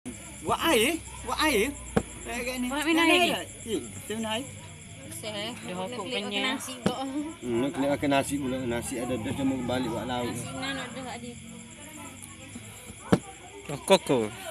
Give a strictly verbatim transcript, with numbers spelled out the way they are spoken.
Buat air, buat air. Kayak ni. Buat minum air. Eh, kita minum air. Saya dah hokok punya. Nasi kok. Hmm, nak kena makan nasi pula. Nasi ada dah cuma balik buat lauk. Nasi nan ada ada. Koko.